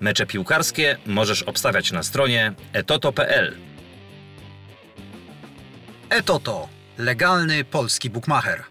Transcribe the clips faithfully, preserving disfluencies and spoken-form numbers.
Mecze piłkarskie możesz obstawiać na stronie etoto kropka p l. Etoto. Legalny polski bukmacher.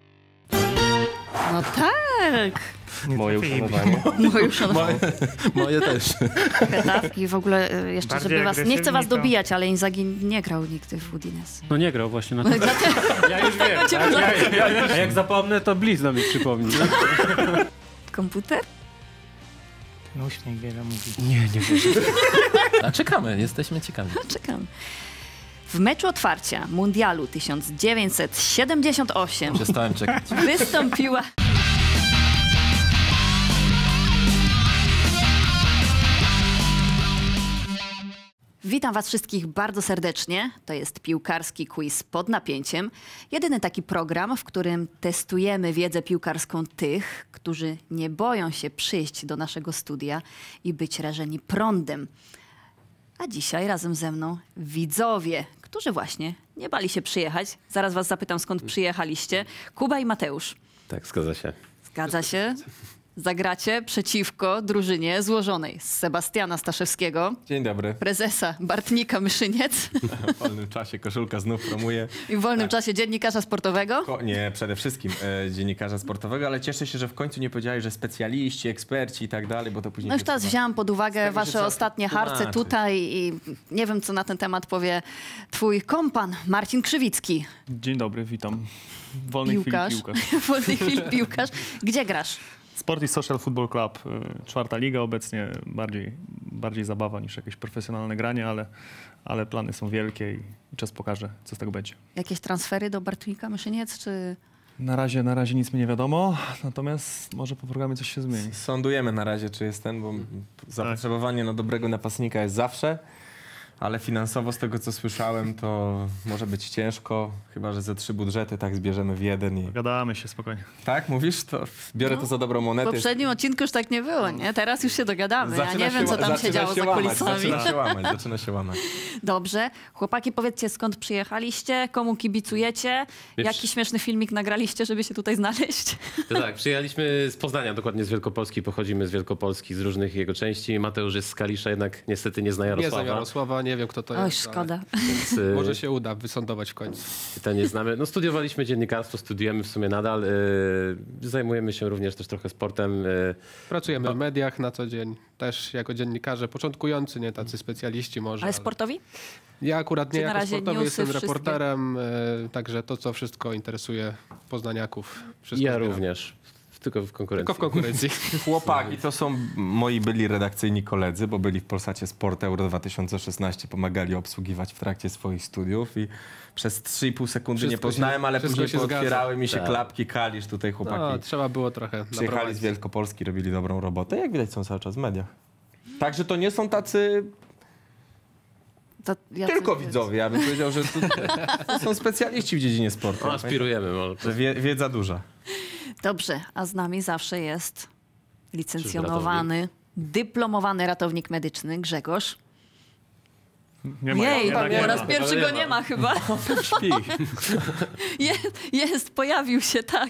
No tak. Moje uszanowanie. Moje uszanowanie. Moje też. I w ogóle y, jeszcze, Bardziej żeby was... Nie chcę agresywni was to- dobijać, ale Inzaghi nie grał nigdy w Udinese. No nie grał właśnie na No tym. i dlatego... Ja już wiem. Tak? Ja, ja, a jak zapomnę, to blizna mi przypomni. Komputer? No uśmiech wiele mówi. Nie, nie wierzę. A czekamy, jesteśmy ciekawi. Czekam. W meczu otwarcia Mundialu tysiąc dziewięćset siedemdziesiąt osiem Przestałem czekać. wystąpiła... Witam was wszystkich bardzo serdecznie. To jest piłkarski quiz pod napięciem. Jedyny taki program, w którym testujemy wiedzę piłkarską tych, którzy nie boją się przyjść do naszego studia i być rażeni prądem. A dzisiaj razem ze mną widzowie, którzy właśnie nie bali się przyjechać. Zaraz was zapytam, skąd przyjechaliście. Kuba i Mateusz. Tak, zgadza się. Zgadza się? Zagracie przeciwko drużynie złożonej z Sebastiana Staszewskiego, Dzień dobry. prezesa Bartnika Myszyniec W wolnym czasie koszulka znów promuje. i w wolnym czasie dziennikarza sportowego. Ko nie, przede wszystkim e, dziennikarza sportowego, ale cieszę się, że w końcu nie powiedziałeś, że specjaliści, eksperci i tak dalej, bo to później... No już teraz chyba- wzięłam pod uwagę Z tego się wasze trzeba ostatnie harce tłumaczyć. tutaj i nie wiem, co na ten temat powie twój kompan Marcin Krzywicki. Dzień dobry, witam. W wolnej Piłkarz. chwili piłkarz. W wolnej chwili piłkarz. Gdzie grasz? Sport i Social Football Club. y, Czwarta liga obecnie. Bardziej, bardziej zabawa niż jakieś profesjonalne granie, ale, ale plany są wielkie i czas pokaże, co z tego będzie. Jakieś transfery do Bartnika Myszyniec, czy... Na razie, na razie nic mi nie wiadomo, natomiast może po programie coś się zmieni. Sądujemy na razie, czy jest ten, bo zapotrzebowanie na dobrego napastnika jest zawsze, ale finansowo z tego, co słyszałem, to może być ciężko, chyba że ze trzy budżety tak zbierzemy w jeden i... Gadamy się spokojnie. Tak, mówisz? To biorę No, to za dobrą W monetę. poprzednim odcinku już tak nie było, nie? Teraz już się dogadamy. Ja Zaczyna nie wiem, co ła- tam się zaczyna działo za łamać, kulisami. Zaczyna się łamać, zaczyna się łamać. Dobrze. Chłopaki, powiedzcie, skąd przyjechaliście, komu kibicujecie, Wiesz- jaki śmieszny filmik nagraliście, żeby się tutaj znaleźć. To tak, przyjechaliśmy z Poznania, dokładnie z Wielkopolski, pochodzimy z Wielkopolski, z różnych jego części. Mateusz jest z Kalisza, jednak niestety nie zna Nie Jarosława. znam Jarosława, nie wiem kto to Oj, jest. szkoda. Więc, y, Może się uda wysądować w końcu. Pytań nie znamy. No studiowaliśmy dziennikarstwo, studiujemy w sumie nadal. Y, zajmujemy się również też trochę sportem. Y, Pracujemy w mediach na co dzień, też jako dziennikarze początkujący, nie tacy specjaliści może. Ale sportowi? Ja akurat nie Czy na jako razie sportowy newsy jestem wszystkie? reporterem, e, także to co wszystko interesuje poznaniaków. Wszystko ja zbieram. również, tylko w konkurencji. Tylko w konkurencji. Chłopaki to są moi byli redakcyjni koledzy, bo byli w Polsacie Sport Euro dwa tysiące szesnaście, pomagali obsługiwać w trakcie swoich studiów i przez trzy i pół sekundy nie Wszystko się- poznałem, ale wszystko później się zgadza. pootwierały mi się Tak. klapki, Kalisz, tutaj chłopaki No, trzeba było trochę przyjechali naprowadzić. z Wielkopolski, robili dobrą robotę. Jak widać są cały czas w mediach. Także to nie są tacy To ja tylko coś- widzowie, ja bym powiedział, że to, to są specjaliści w dziedzinie sportu. No, aspirujemy może. Że wie, wiedza duża. Dobrze, a z nami zawsze jest licencjonowany, dyplomowany ratownik medyczny Grzegorz. Nie ma, Jej, jednak po nie raz ma. pierwszy nie go ma. nie ma chyba. Śpi. Jest, jest, pojawił się, tak.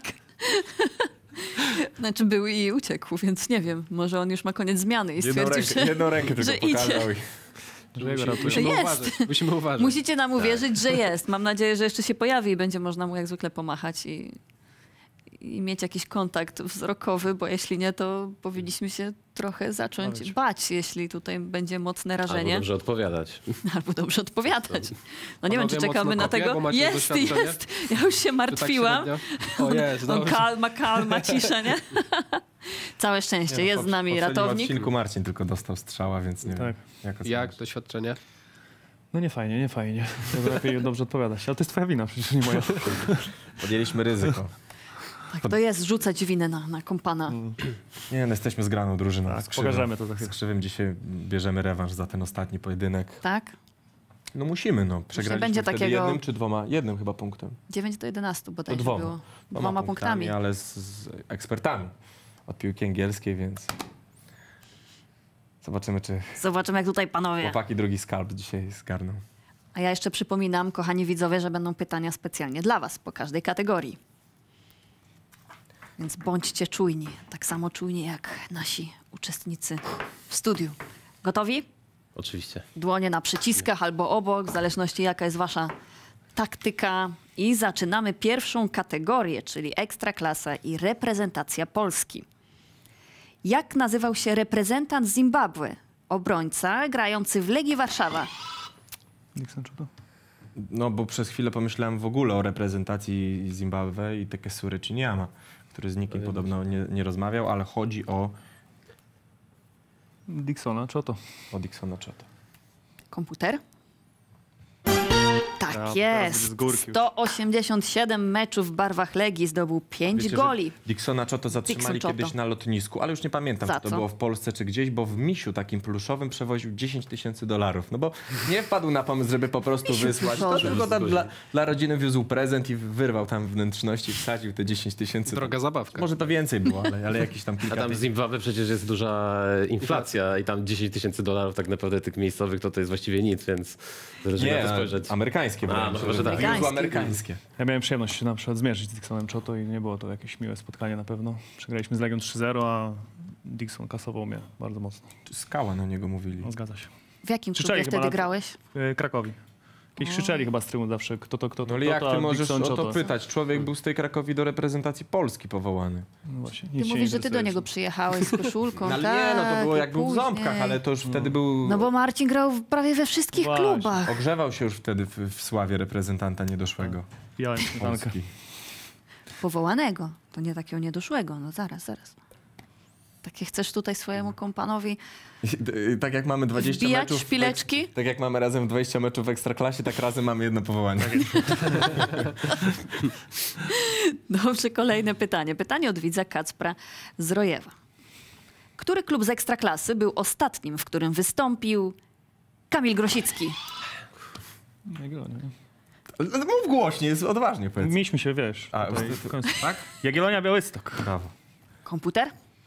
Znaczy był i uciekł, więc nie wiem, może on już ma koniec zmiany i Jedną stwierdził, rękę, że... jedną rękę tylko że idzie. pokazał. I... Że jego Że ratuje. Musimy jest. uważać. Musimy uważać. Musicie nam uwierzyć, że jest. Mam nadzieję, że jeszcze się pojawi i będzie można mu jak zwykle pomachać i, i mieć jakiś kontakt wzrokowy, bo jeśli nie, to powinniśmy się trochę zacząć bać, jeśli tutaj będzie mocne Albo rażenie. dobrze odpowiadać. Albo dobrze odpowiadać. No nie wiem, czy Panowie czekamy mocno na kopią, tego. bo macie Jest, doświadczenie? jest. Ja już się Czy tak martwiłam. średnio? O jest, On dobrze. kalma, kalma, cisza, nie? Całe szczęście. Nie, no, Jest z nami w poprzednim ratownik. odcinku Marcin tylko dostał strzała, więc nie Tak. wiem. Jak, Jak oceniasz? doświadczenie? No nie fajnie, nie fajnie. To lepiej dobrze odpowiadać. Ale to jest twoja wina, przecież nie moja. Podjęliśmy ryzyko. Tak, to jest rzucać winę na, na kompana. Nie, no jesteśmy zgraną drużyną. Tak, z Krzywym. pokażemy to za chwilę. Z Krzywym dzisiaj bierzemy rewanż za ten ostatni pojedynek. Tak? No musimy, no. Przegraliśmy będzie wtedy takiego- jednym czy dwoma? Jednym chyba punktem. dziewięć do jedenastu To bodajże dwoma. było. Dwoma punktami. ale z, z ekspertami od piłki angielskiej, więc zobaczymy, czy Zobaczymy, jak tutaj panowie. chłopaki drugi skalp dzisiaj zgarną. A ja jeszcze przypominam, kochani widzowie, że będą pytania specjalnie dla was po każdej kategorii. Więc bądźcie czujni, tak samo czujni jak nasi uczestnicy w w studiu. Gotowi? Oczywiście. Dłonie na przyciskach albo obok, w zależności jaka jest wasza taktyka. I zaczynamy pierwszą kategorię, czyli Ekstraklasa i reprezentacja Polski. Jak nazywał się reprezentant Zimbabwe? Obrońca grający w Legii Warszawa. Dixon Czoto? No bo przez chwilę pomyślałem w ogóle o reprezentacji Zimbabwe i Takesury Chinyama, który z nikim podobno nie, nie rozmawiał, ale chodzi o, Dixona Czoto. o Dixona Czoto. Komputer? Tak Ja, teraz jest. będzie z górki już. sto osiemdziesiąt siedem meczów w barwach Legii, zdobył pięć Wiecie, że goli. Dixona Czoto zatrzymali Dixon kiedyś Czoto. na lotnisku, ale już nie pamiętam, Za czy to co? było w Polsce, czy gdzieś, bo w misiu takim pluszowym przewoził dziesięć tysięcy dolarów. No bo nie wpadł na pomysł, żeby po prostu Misiu wysłać. To pluszowy. tylko tam dla, dla rodziny wiózł prezent i wyrwał tam wnętrzności, wsadził te dziesięć tysięcy. Droga zabawka. Może to więcej było, ale, ale jakieś tam A kilka tam w tysięcy. Zimbabwe przecież jest duża inflacja i tam dziesięć tysięcy dolarów tak naprawdę tych miejscowych to to jest właściwie nic, więc zależy Nie, na to a- spojrzeć. amerykańskie. A, wręcz. no chyba, że tak. Wiózł Amerykańskie. amerykańskie. Ja miałem przyjemność się na przykład zmierzyć z Dixonem Czoto i nie było to jakieś miłe spotkanie na pewno. Przegraliśmy z Legią trzy zero, a Dixon kasował mnie bardzo mocno. Czy Skała na niego mówili. No, zgadza się. W jakim Krzyczeli klubie chyba wtedy na- grałeś? E, Krakowi. Kiedyś krzyczeli chyba z trybu zawsze, kto to, kto to, No ale kto jak to, ty a możesz Dixon o to Czoto. pytać? Człowiek był z tej Krakowi do reprezentacji Polski powołany. No właśnie, Ty nic się nie mówisz, że ty do interesujesz. niego przyjechałeś z koszulką, No ale tak, nie, no to było i jak był w później. Ząbkach, ale to już wtedy był... No bo Marcin grał w- prawie we wszystkich Właśnie. klubach. Ogrzewał się już wtedy w, w sławie reprezentanta niedoszłego Pijałem śmietankę. Polski. Powołanego, to nie takiego niedoszłego. No zaraz, zaraz. Takie chcesz tutaj swojemu kompanowi I- Tak jak mamy dwadzieścia wbijać meczów... w szpileczki? Tak jak mamy razem dwadzieścia meczów w Ekstraklasie, tak razem mamy jedno powołanie. Dobrze, kolejne pytanie. Pytanie od widza Kacpra z Rojewa. Który klub z Ekstraklasy był ostatnim, w którym wystąpił Kamil Grosicki? Jagiellonia, nie? Ale Mów głośniej, jest odważnie powiedz. Mieliśmy się, wiesz, A, tutaj ty- w końcu. Tak? Jagiellonia Białystok. Brawo. Komputer?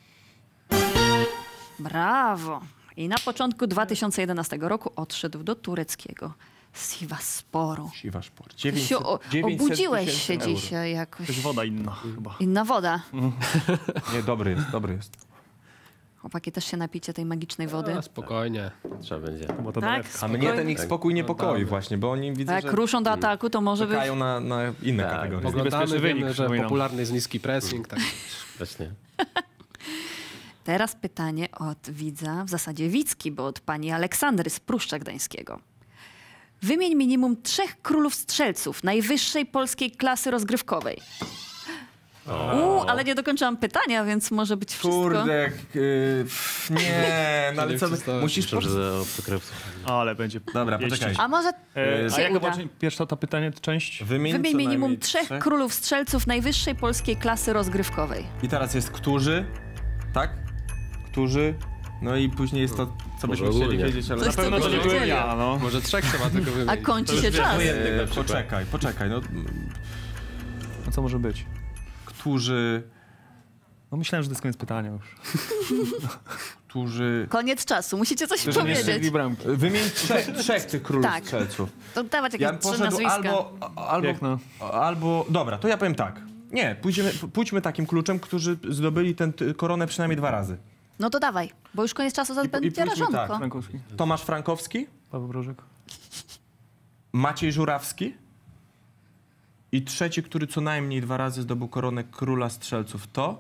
Brawo. I na początku dwa tysiące jedenastego roku odszedł do tureckiego Sivassporu. Siwa Sport. Ty dziewięćset się o, dziewięćset obudziłeś tysięcy się euro. dzisiaj To jakoś. jest woda inna chyba. Inna woda. Nie, dobry jest, dobry jest. Chłopaki, też się napicie tej magicznej wody. A, spokojnie. Trzeba będzie. Bo to Tak? dolewka. A mnie ten ich spokój niepokoi właśnie, bo oni A widzą, jak że ruszą do ataku, to może być... czekają na, na inne Tak. kategorie. Oglądamy, niebezpieczny wynik, wiemy, że przypominam. popularny jest niski pressing. Tak. Właśnie. Teraz pytanie od widza, w zasadzie widzki, bo od pani Aleksandry z Pruszcza Gdańskiego. Wymień minimum trzech królów strzelców najwyższej polskiej klasy rozgrywkowej. Uuu, ale nie dokończyłam pytania, więc może być wszystko. Kurde, yy, pff, nie, no ale Nie co, przestałem. musisz... Myślę, Po... że za obcokrajowców. Ale będzie. Dobra, jeździć. poczekaj. A może E, się a jaka uda. była pierwsza to pytanie, część? Wymień, Wymień co minimum najmniej trzech królów strzelców najwyższej polskiej klasy rozgrywkowej. I teraz jest którzy, tak? Którzy, no i później jest to, co byśmy Może chcieli ogólnie. wiedzieć, ale Coś, na co pewno No to byśmy nie byłem wiedzieli. ja, no. Może trzech trzeba tylko A wymienić. kończy się czas. E, na przykład. poczekaj, poczekaj, no A co może być? którzy, No myślałem, że to jest koniec pytania już. którzy... Koniec czasu, musicie coś Że nie strzeli powiedzieć. bramki. Wymień trzech, trzech tych królów Tak. strzelców. To dawać jakieś Ja bym trzy poszedł nazwiska. albo, albo, Piękno. albo, dobra, to ja powiem tak. Nie, pójdziemy, pójdźmy takim kluczem, którzy zdobyli tę t- koronę przynajmniej dwa razy. No to dawaj, bo już koniec czasu zaraz I po- i będzie pójdźmy rażonko. tak. Frankowski. Tomasz Frankowski, Paweł Brożek. Maciej Żurawski i trzeci, który co najmniej dwa razy zdobył koronę króla strzelców, to...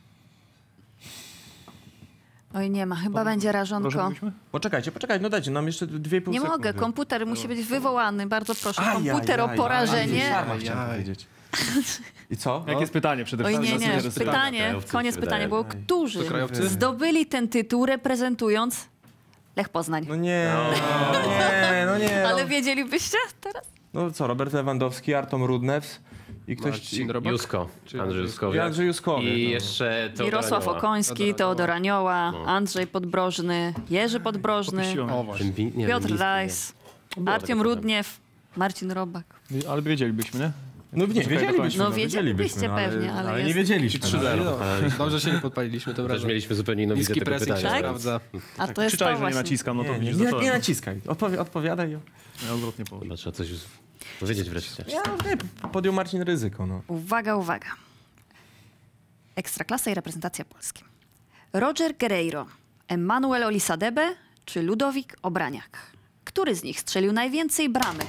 Oj, nie ma, chyba będzie Brożek rażonko. mówiliśmy? Poczekajcie, poczekajcie, nam jeszcze nam jeszcze dwie i pół Nie sekundy. mogę, komputer musi być wywołany, bardzo proszę. Aj, Komputer aj, o aj, porażenie. aj, Szarma chciałem Aj. powiedzieć. I co? Jakie jest pytanie przede Oj, wszystkim? nie, nie, Nas interesuje. pytanie, Krajowcy koniec się pytania było, wydaje. którzy To krajowcy? zdobyli ten tytuł reprezentując Lech Poznań. No nie, no nie, no nie. Ale No. wiedzielibyście teraz? no co, Robert Lewandowski, Artom Rudnews i ktoś... Marcin Robak? Jusko. Czy- Andrzej I Juskowiak. Andrzej Juskowiak. I no. jeszcze Teodor Mirosław Anioła. Okoński, Teodor Anioła, Andrzej Podbrożny, Jerzy Podbrożny, Popuściłem. O właśnie. Ten pi- nie, Piotr ten Rajs, Było Artem takie Rudniew, Marcin Robak. Ale wiedzielibyśmy, nie? No nie, wiedzielibyśmy. No, no, wiedzielibyście no, pewnie, ale ale jest- nie wiedzieliśmy. trzy zero. Dobrze się nie podpaliliśmy tym Też razem. mieliśmy zupełnie inną wizję Niski tego pressing się pytania. Tak? sprawdza. A to jest to Krzyczałeś, że nie właśnie. naciskam, no to Nie, widzisz, nie, nie zacząłem. naciskaj. Odpowie, odpowiadaj. Ja odwrotnie powiem. Chyba trzeba coś już powiedzieć wreszcie. Ja, nie, podjął Marcin ryzyko, no. Uwaga, uwaga. Ekstraklasa i reprezentacja Polski. Roger Guerreiro, Emmanuel Olisadebe czy Ludowik Obraniak? Który z nich strzelił najwięcej bramek?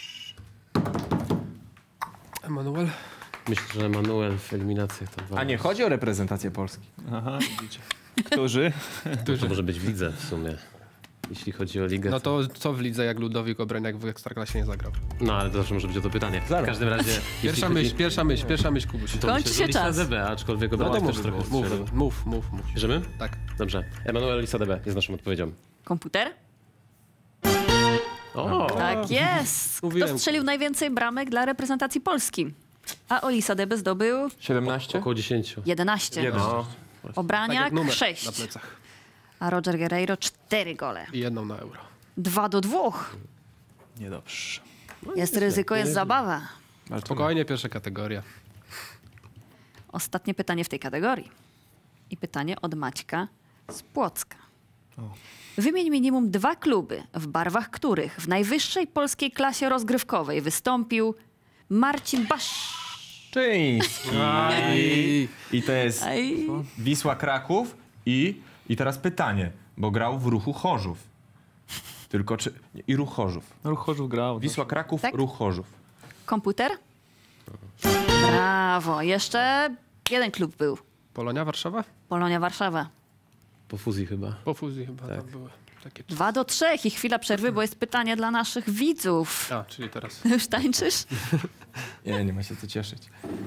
Emanuel? Myślę, że Manuel w eliminacjach to dwa. A nie, chodzi o reprezentację Polski. Aha, widzicie. Którzy? To może być w lidze w sumie. Jeśli chodzi o ligę. No to co w lidze, jak Ludowik Obraniak w Ekstraklasie nie zagrał? No ale to zawsze może być o to pytanie. Zaraz. W każdym razie. Pierwsza jeśli myśl, chodzi... pierwsza myśl, pierwsza myśl, Kubuś. To Kończy myślę, się że czas. Olisadebe, aczkolwiek No to Obraniak mów, też trochę mów, strzelił. mów, mów, mów. Bierzemy? Tak. Dobrze. Emmanuel Olisadebe jest naszą odpowiedzią. Komputer? O! Tak jest. Kto Mówiłem. strzelił najwięcej bramek dla reprezentacji Polski? A Olisadebe zdobył siedemnaście? Około dziesięciu. jedenaście. Jeden. No. Tak Obraniak jak numer na sześć. plecach. A Roger Guerreiro cztery gole. I jedną na euro. Dwa do dwóch. Niedobrze. Jest ryzyko, jest zabawa. Spokojnie, pierwsza kategoria. Ostatnie pytanie w tej kategorii. I pytanie od Maćka z Płocka. Wymień minimum dwa kluby, w barwach których w najwyższej polskiej klasie rozgrywkowej wystąpił Marcin Czyński. I, I to jest Aj. Wisła Kraków i, i teraz pytanie, bo grał w Ruchu Chorzów. Tylko czy... I Ruch Chorzów. Ruch Chorzów grał. Wisła Kraków, Tak? Ruch Chorzów. Komputer? Brawo. Jeszcze jeden klub był. Polonia Warszawa? Polonia Warszawa. Po fuzji chyba. Po fuzji chyba tam były takie... Dwa do trzech i chwila przerwy, bo jest pytanie dla naszych widzów. A, czyli teraz. Już tańczysz? Nie, nie ma się co cieszyć.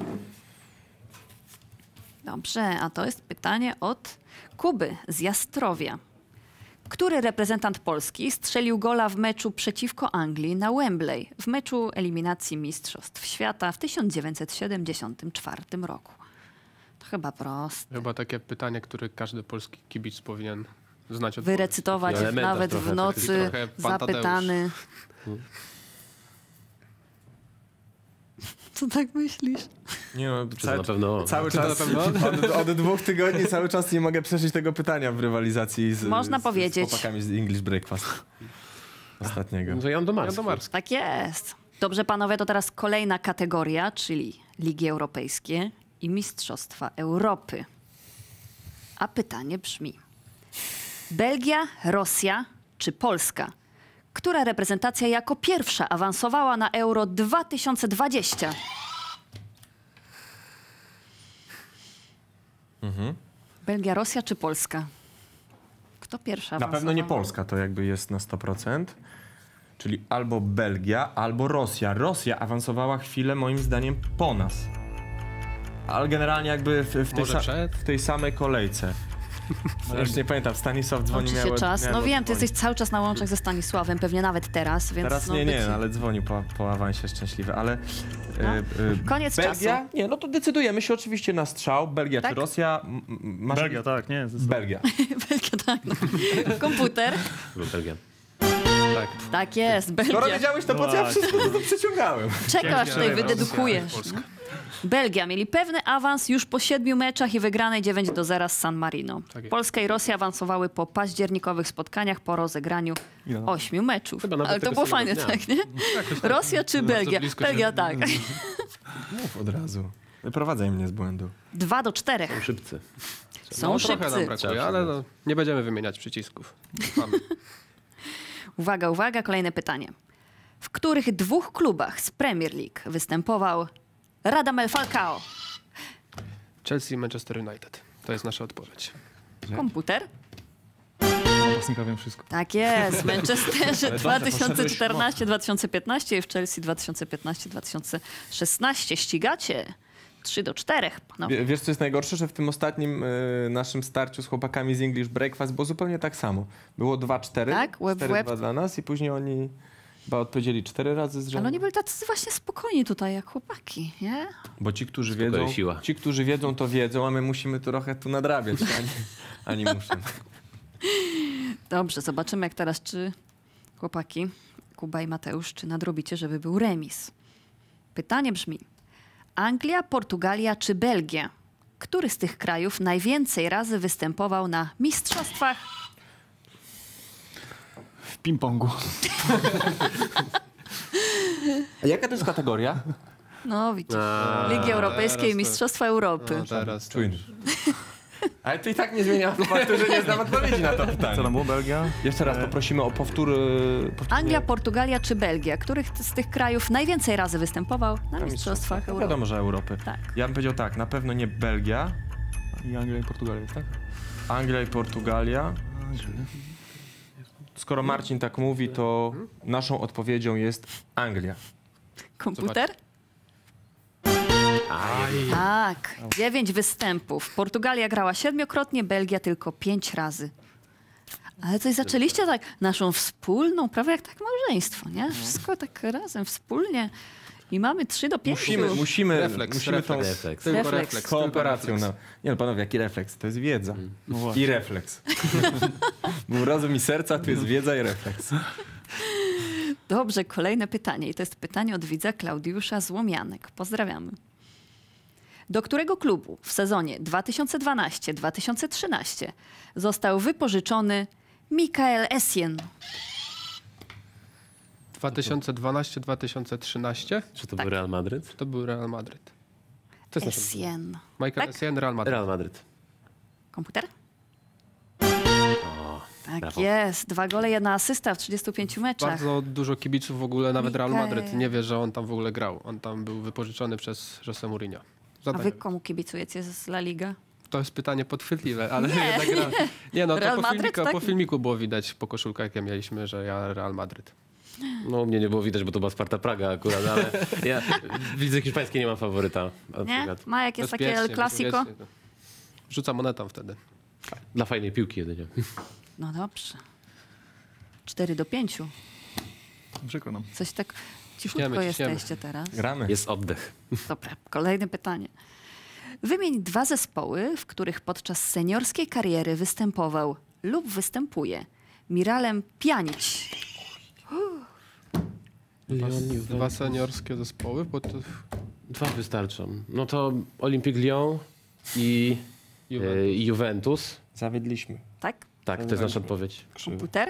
Dobrze, a to jest pytanie od Kuby z Jastrowia. Który reprezentant Polski strzelił gola w meczu przeciwko Anglii na Wembley w meczu eliminacji Mistrzostw Świata w tysiąc dziewięćset siedemdziesiątym czwartym roku? To chyba proste. Chyba takie pytanie, które każdy polski kibic powinien znać odpowiedź. Wyrecytować W elementach nawet trochę, w nocy, trochę pan zapytany. Co tak myślisz? Nie no, Czy to na pewno. cały Czy to czas, na pewno? od, od dwóch tygodni cały czas nie mogę przeżyć tego pytania w rywalizacji z, Można z, powiedzieć. z chłopakami z English Breakfast ostatniego. No to Jan Domarski. Jan Domarski. Tak jest. Dobrze, panowie, to teraz kolejna kategoria, czyli Ligi Europejskie i Mistrzostwa Europy. A pytanie brzmi: Belgia, Rosja czy Polska? Która reprezentacja jako pierwsza awansowała na Euro dwa tysiące dwadzieścia? Mhm. Belgia, Rosja czy Polska? Kto pierwsza Na pewno nie awansowała? Polska, to jakby jest na sto procent. Czyli albo Belgia, albo Rosja. Rosja awansowała chwilę moim zdaniem po nas. Ale generalnie jakby w, w, tej, Może sa- przed? w tej samej kolejce. Ja już nie pamiętam, Stanisław dzwoni, Kończy się miał, czas. miałem No wiem, ty odzwonić. jesteś cały czas na łączach ze Stanisławem, pewnie nawet teraz, więc Teraz no, nie, nie, być- ale dzwonił po, po awansie szczęśliwy, ale... No. e, e, Koniec Belgia? czasu. Nie, no to decydujemy się oczywiście na strzał. Belgia Tak? czy Rosja? M- m- Masz... Belgia, tak, nie? Belgia. Belgia, tak. No. Komputer? Był Belgia. Tak. Tak jest, Skoro Belgia. wiedziałeś, to po co ja Właśnie. wszystko to przeciągałem? Czekaj, aż tutaj Rosja, wydedukujesz. Polska. Belgia mieli pewny awans już po siedmiu meczach i wygranej dziewięć do zera z San Marino. Tak jest. Polska i Rosja awansowały po październikowych spotkaniach po rozegraniu Ile? ośmiu meczów. Chyba nawet Ale to tego było samego fajne, dnia. tak, nie? Rosja czy Belgia? blisko Belgia, się- tak. Mów od razu. Wyprowadzaj mnie z błędu. Dwa do czterech. Szybcy. Są No, trochę nam szybcy. brakuje, ale no, nie będziemy wymieniać przycisków. Mamy. Uwaga, uwaga, kolejne pytanie. W których dwóch klubach z Premier League występował Radamel Falcao? Chelsea i Manchester United. To jest nasza odpowiedź. Komputer? Napastnika wiem wszystko. Tak jest, w Manchesterze Ale dwa dobrze, tysiące czternaście dwa tysiące piętnaście i w Chelsea dwa tysiące piętnaście dwa tysiące szesnaście. Ścigacie trzy do czterech. panowie. Wie, wiesz, co jest najgorsze? Że w tym ostatnim y, naszym starciu z chłopakami z English Breakfast było zupełnie tak samo. Było dwa cztery, Tak, łeb w cztery łeb. dwa dla nas i później oni chyba odpowiedzieli cztery razy z rzędu. Ale oni byli tacy właśnie spokojni tutaj, jak chłopaki, nie? Bo ci, którzy Spokoju wiedzą, siła. ci, którzy wiedzą, to wiedzą, a my musimy trochę tu nadrabiać, ani, ani muszę. Dobrze, zobaczymy jak teraz, czy chłopaki, Kuba i Mateusz, czy nadrobicie, żeby był remis. Pytanie brzmi: Anglia, Portugalia czy Belgia? Który z tych krajów najwięcej razy występował na mistrzostwach? W ping-pongu. A jaka to jest kategoria? No widzisz, A, Ligi Europejskiej i teraz to- Mistrzostwa Europy. No, teraz to Czujny. Ale to i tak nie zmienia faktu, że nie znam odpowiedzi na to pytanie. Co tam było? Belgia? Jeszcze raz poprosimy o powtór... y, powtórzenie. Anglia, Portugalia czy Belgia? Których z tych krajów najwięcej razy występował na Mistrzostwach No Europy? wiadomo, że Europy. Tak. Ja bym powiedział tak, na pewno nie Belgia, I Anglia i Portugalia, tak? Anglia i Portugalia. Skoro Marcin tak mówi, to naszą odpowiedzią jest Anglia. Komputer? Tak, dziewięć występów. Portugalia grała siedmiokrotnie, Belgia tylko pięć razy. Ale coś zaczęliście tak, naszą wspólną, prawie jak tak małżeństwo, nie? Wszystko tak razem, wspólnie. I mamy trzy do pięciu. Musimy, musimy, Refleks, musimy tą refleks. Refleks. Tylko Refleks. refleks. kooperacją. Tylko No. refleks. Nie no, panowie, jaki refleks? To jest wiedza. No właśnie. I refleks. Był rozum i serca, tu jest wiedza i refleks. Dobrze, kolejne pytanie. I to jest pytanie od widza Klaudiusza Złomianek. Pozdrawiamy. Do którego klubu w sezonie dwa tysiące dwunastym dwa tysiące trzynastym został wypożyczony Mikael Essien? dwa tysiące dwunasty dwa tysiące trzynaście Czy to Tak. był Real Madryt? to był Real Madryt. To jest nasze... Essien. Michael Tak? Essien, Real Madryt. Real Madryt. Komputer? O, Tak brawo. jest. Dwa gole, jedna asysta w trzydziestu pięciu meczach. Bardzo dużo kibiców w ogóle, nawet Real Mikael. Madryt nie wie, że on tam w ogóle grał. On tam był wypożyczony przez Jose Mourinho. A Zadanie. wy komu kibicujecie z La Liga? To jest pytanie podchwytliwe, ale Nie. jednak gra... Nie no, to Real po, Madryt, filmiku, tak? po filmiku było widać, po koszulkach jakie mieliśmy, że ja Real Madryt. No u mnie nie było widać, bo to była Sparta Praga akurat, ale ja w lidze hiszpańskiej nie mam faworyta. na Nie? przykład. Ma jak jest takie El Bezpiecznie, Clasico? bezpiecznie. Rzuca monetą wtedy. Dla fajnej piłki jedynie. No dobrze. Cztery do pięciu. Przykro nam. Coś tak cichutko Ciśniemy, ciśniemy. jesteście teraz. Gramy. Jest oddech. Dobra, kolejne pytanie. Wymień dwa zespoły, w których podczas seniorskiej kariery występował lub występuje Miralem Pjanic. Dwa, dwa seniorskie zespoły, bo to Dwa wystarczą. No to Olympique Lyon i Juventus. e, i Juventus. Zawiedliśmy. Tak? Tak, to jest nasza odpowiedź. Komputer?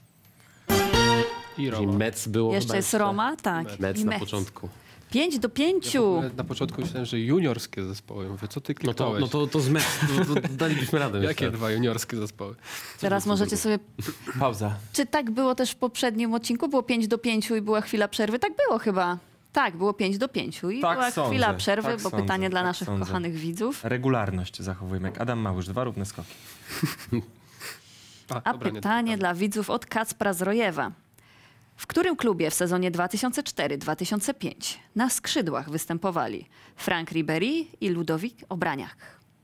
i Czyli Roma. Metz było Jeszcze chyba jest Roma? Tak. Metz I na Metz. początku. Pięć do Ja w pięciu. ogóle na początku myślałem, że juniorskie zespoły. Mówię, co ty No to, kliknąłeś? no to, to z Metz, to, to dalibyśmy radę. Jakie myślę. dwa juniorskie zespoły? Teraz możecie sobie... Pauza. Czy tak było też w poprzednim odcinku? Było pięć do pięciu i była chwila przerwy? Tak było chyba. Tak, było pięć do pięciu i Tak była sądzę, chwila przerwy, tak bo sądzę, pytanie dla tak naszych sądzę. kochanych widzów. Regularność zachowujemy, jak Adam Małysz, dwa równe skoki. A dobra, nie pytanie to- dla widzów od Kacpra z Rojewa. W którym klubie w sezonie dwa tysiące czwarty dwa tysiące piąty na skrzydłach występowali Frank Ribéry i Ludovic Obraniak?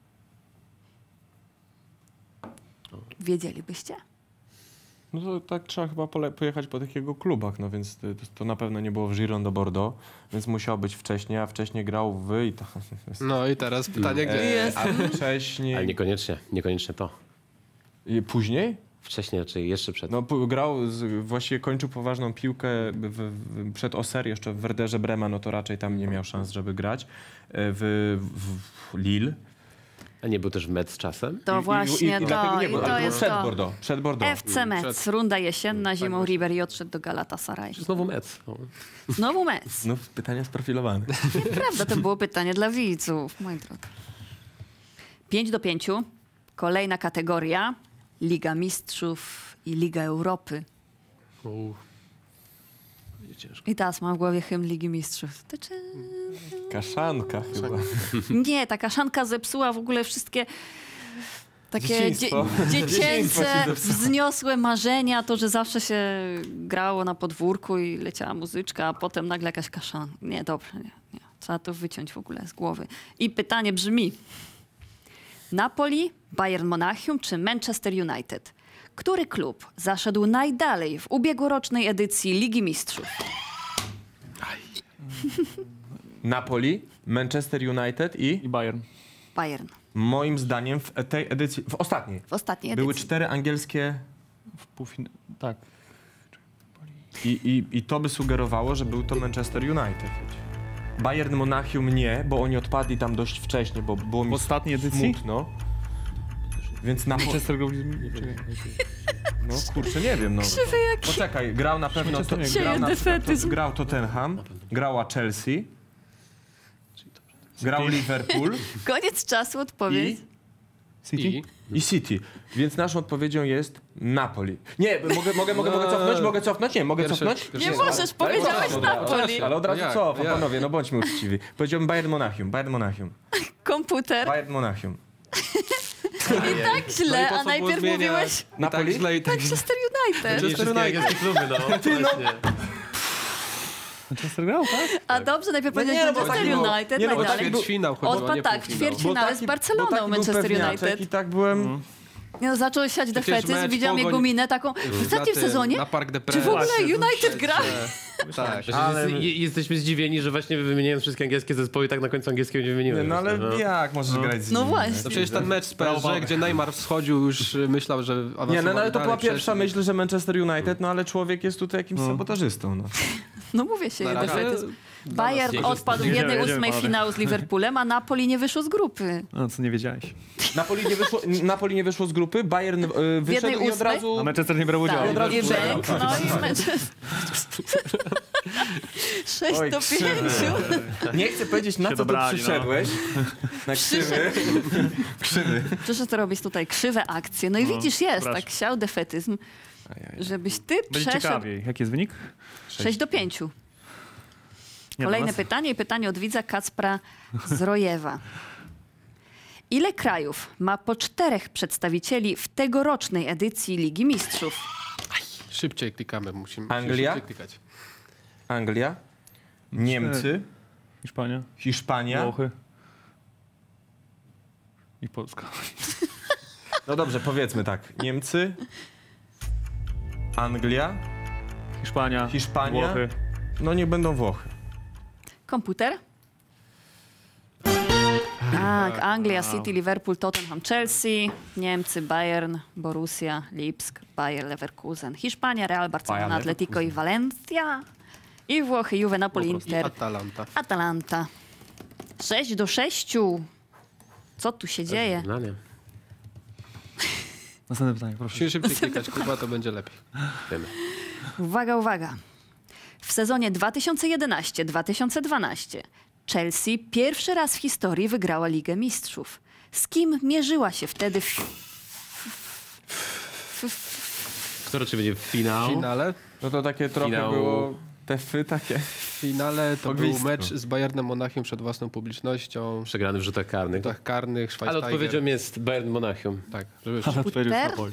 Wiedzielibyście? No to tak trzeba chyba pole- pojechać po takiego klubach, no więc to, to na pewno nie było w Giron do Bordeaux, więc musiał być wcześniej, a wcześniej grał w i to jest... No i teraz pytanie, gdzie... E, a wcześniej... Ale niekoniecznie, niekoniecznie to. I później? Wcześniej, czy jeszcze przed. No p- grał, z, właściwie kończył poważną piłkę w, w, przed Oser, jeszcze w Werderze Brema, no to raczej tam nie miał szans, żeby grać. E, W, w, w Lille. A nie był też w Metz czasem? To właśnie dlatego to. nie I było, to ale jest przed to. Bordeaux. Przed Bordeaux. F C Metz, runda jesienna, zimą Ribéry odszedł do Galatasaray. Znowu Metz. O. Znowu Metz. No pytania sprofilowane. Prawda, to było pytanie dla widzów, moi drodzy. pięć do pięciu. Kolejna kategoria. Liga Mistrzów i Liga Europy. U, I teraz mam w głowie hymn Ligi Mistrzów. Tyczy... Kaszanka chyba. Nie, ta kaszanka zepsuła w ogóle wszystkie takie dzie Dzieciństwo. Dzieciństwo dziecięce, się zepsuło. wzniosłe marzenia. To, że zawsze się grało na podwórku i leciała muzyczka, a potem nagle jakaś kaszanka. Nie, dobrze, nie, nie. Trzeba to wyciąć w ogóle z głowy. I pytanie brzmi. Napoli, Bayern Monachium czy Manchester United? Który klub zaszedł najdalej w ubiegłorocznej edycji Ligi Mistrzów? Napoli, Manchester United i I Bayern. Bayern. moim zdaniem w tej edycji, w ostatniej, W ostatniej edycji. były cztery angielskie W półfin... Tak. i, i, i to by sugerowało, że był to Manchester United. Bayern Monachium nie, bo oni odpadli tam dość wcześnie, bo było mi W ostatniej edycji? smutno. Więc na Manchester grał... Czekaj. No kurczę, nie wiem. No. Poczekaj, grał na pewno to, Manchester grał, na, defetyzm. to, grał Tottenham, grała Chelsea, grał Liverpool Koniec czasu, odpowiedź. i City? I I City. Więc naszą odpowiedzią jest Napoli. Nie, mogę, mogę, mogę, mogę cofnąć? Mogę cofnąć? Nie, mogę Pierwsze- cofnąć? pierwsze- Nie możesz, powiedziałeś Napoli. Ale od razu Jak? cofam, Jak? panowie, no bądźmy uczciwi. Powiedziałbym Bayern Monachium, Bayern Monachium. Komputer. Bayern Monachium. I tak źle, No i po a co najpierw było mówiłeś zmieniać? Napoli? Tak źle i tak Manchester United. I wszystkie angielskie kluby, no. Ty, no. Właśnie. Manchester grał, tak? A dobrze, najpierw No powiedziałeś nie, no bo Manchester tak było. United, Nie, no bo najdalej. tak był- ćwierćfinał chodziło, Odpadł nie tak, półfinał. ćwierćfinale z bo Barceloną taki Manchester był pewniaczek United. I tak byłem... Nie, no, zaczął siać Przecież defetyzm, mecz widziałam jego Pogoń- minę taką. W ostatnim Na tym, sezonie? Na Parc de Czy w ogóle Właśnie, United gra? Tak. Właśnie Ale- jest- je- Jesteśmy zdziwieni, że właśnie wymieniając wszystkie angielskie zespoły i tak na końcu angielskiego nie wymieniłem. Nie, no ale no. jak możesz grać z No nimi? właśnie. To przecież ten mecz z P S G, gdzie Neymar schodził, już y, myślał, że awansowali Nie, no, no ale to dalej, była pierwsza przeszli. myśl, że Manchester United, no ale człowiek jest tutaj jakimś sabotażystą. No. No mówię się, Na razie defetyzm. dla Bayern nas- odpadł w Jedziemy, jednej jedziemy, ósmej panowie. finału z Liverpoolem, a Napoli nie wyszło z grupy. No, co nie wiedziałeś. Napoli, nie wyszło, Napoli nie wyszło z grupy, Bayern y, wyszedł i od ósmej? razu... A Manchester nie brał udziału. Tak, od razu i przegrał. Bank, no i Manchester. sześć Oj, do krzywy. pięciu. Nie chcę powiedzieć, na Się co tu dobrali, no. przyszedłeś. Na krzywy. krzywy. Przyszedł robić tutaj krzywe akcje. No i widzisz, jest, proszę. tak siał defetyzm, żebyś ty Będzie przeszedł ciekawiej. Jaki jest wynik? sześć do pięciu. Nie Kolejne dla nas. pytanie i pytanie od widza Kacpra z Rojewa. Ile krajów ma po czterech przedstawicieli w tegorocznej edycji Ligi Mistrzów? Szybciej klikamy, musimy Anglia? szybciej klikać. Anglia, Niemcy, Hiszpania, Hiszpania. Włochy i Polska. No dobrze, powiedzmy tak. Niemcy, Anglia, Hiszpania, Hiszpania. Włochy. no niech będą Włochy. Komputer? Tak, Anglia, City, Liverpool, Tottenham, Chelsea, Niemcy, Bayern, Borussia, Lipsk, Bayer Leverkusen, Hiszpania, Real, Barcelona, Bayer Atletico i Valencia i Włochy, Juve, Napoli, I Inter, Atalanta. Atalanta. sześć do sześciu. Co tu się dzieje? No nie. Następne pytanie, proszę. Musimy szybciej klikać, chyba to będzie lepiej. Wiemy. Uwaga, uwaga. W sezonie dwa tysiące jedenastym dwa tysiące dwunastym Chelsea pierwszy raz w historii wygrała Ligę Mistrzów. Z kim mierzyła się wtedy w... Kto raczej będzie w finał? W finale, No to takie trochę Finał. było te fy takie. w finale to był Ogwizdko. mecz z Bayernem Monachium przed własną publicznością, w Przegrany w rzutach karnych. rzutach karnych, Ale Schweinsteiger. odpowiedzią jest Bayern Monachium. Tak, żeby Ale odpowiedział Komputer? Napoli.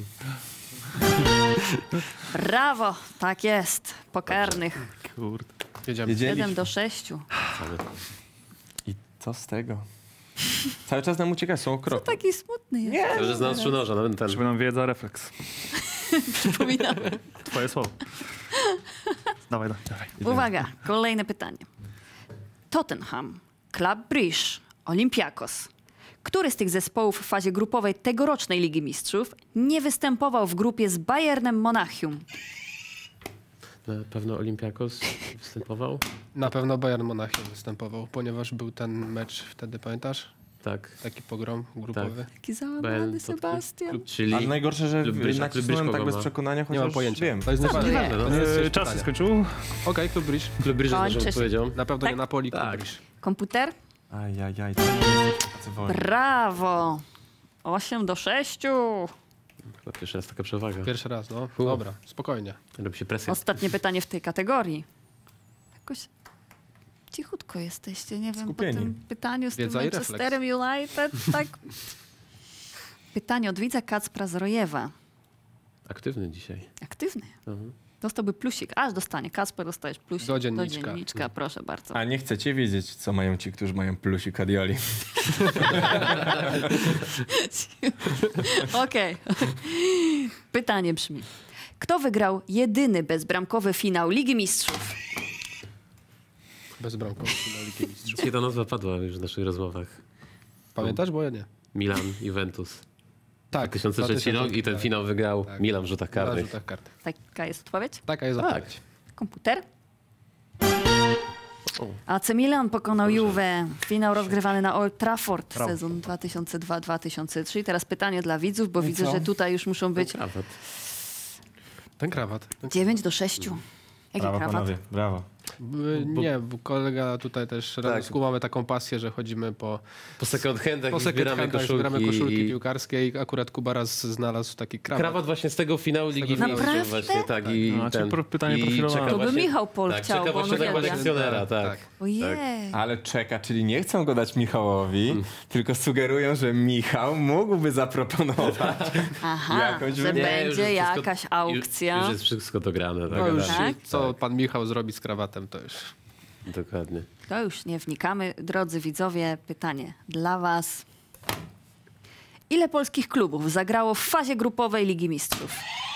Brawo, tak jest. Pokarnych. Kurde. wiedziałem. Wiedzieli. siedem do sześciu. I co z tego? Cały czas nam ucieka, są okropne. Taki smutny jest. To, że znalazł trzy noża, no ten. Żeby nam wiedza, refleks. Przypominam. Twoje słowo. Dawaj, dawaj, dawaj. Uwaga, kolejne pytanie. Tottenham, Club Brugge, Olympiakos. Który z tych zespołów w fazie grupowej tegorocznej Ligi Mistrzów nie występował w grupie z Bayernem Monachium? Na pewno Olympiakos występował. Na pewno Bayern Monachium występował, ponieważ był ten mecz wtedy, pamiętasz? Tak. Taki pogrom grupowy. Taki załamany Bayern to Sebastian. klub, czyli Ale najgorsze, że Klub Bryż, a Klub Bryż nacisnąłem tak kogo bez ma? przekonania, chociaż Nie mam pojęcia. wiem. To jest nieważne. nie. To jest Yy, coś czas się pytania. skończył. Okej, Klub Brugge. Klub Bryż Kończy naszą się. odpowiedzią. Na pewno Tak? nie Napoli, Klub Tak. Brugge. Komputer? Ajajaj, to jest tacy wolni. Brawo! osiem do sześciu. Chyba pierwszy raz taka przewaga. Pierwszy raz, no. U. Dobra, spokojnie. Robi się presja. Ostatnie pytanie w tej kategorii. Jakoś cichutko jesteście, nie wiem, Skupieni. po tym pytaniu z Wiedza tym i Manchesterem United, tak? Pytanie od widza Kacpra z Rojewa. Aktywny dzisiaj. Aktywny. Mhm. Dostałby plusik. Aż dostanie. Kacper, dostajesz plusik. Do dzienniczka. Do dzienniczka, proszę bardzo. A nie chcecie wiedzieć, co mają ci, którzy mają plusik Adioli. Okej. Pytanie brzmi. Kto wygrał jedyny bezbramkowy finał Ligi Mistrzów? Bez bramkowy na Ligi Mistrzów. Dzisiaj ta nazwa padła już w naszych rozmowach. Pamiętasz, bo ja nie. Milan, Juventus. Tak. dwa tysiące trzeci rok i ten finał wygrał Tak. Milan w rzutach Na karnych. rzutach karnych. Taka jest odpowiedź? Taka jest Tak. odpowiedź. Komputer? A C Milan pokonał Juve. Finał rozgrywany na Old Trafford. Brawo. Sezon dwa tysiące drugi dwa tysiące trzeci. Teraz pytanie dla widzów, bo widzę, co? że tutaj już muszą być Krawat. Ten krawat. Ten... dziewięć do sześciu. Jaki Brawo krawat? panowie, brawo. Y, Nie, bo kolega tutaj też razem z Kubą mamy taką pasję, że chodzimy po, Po second handach po i zbieramy second-handach, koszulki. zbieramy koszulki i... piłkarskie i akurat Kuba raz znalazł taki krawat. Krawat właśnie z tego finału Ligi Naprawdę? Mistrzów właśnie, tak. I No, czyli ten, pro- pytanie i profilowane. czeka To by właśnie- Michał Pol tak, chciał, czeka bo on właśnie na uwielbia. kolekcjonera, tak. Tak. Ojej. Ale czeka, czyli nie chcą go dać Michałowi, tylko sugerują, że Michał mógłby zaproponować Aha, jakąś że wymianę. Nie, już będzie jest wszystko- jakaś aukcja. Już, już jest wszystko to grane. Tak, No już Tak? co pan Michał zrobi z krawatem, to już... Dokładnie. To już nie wnikamy. Drodzy widzowie, pytanie dla was. Ile polskich klubów zagrało w fazie grupowej Ligi Mistrzów?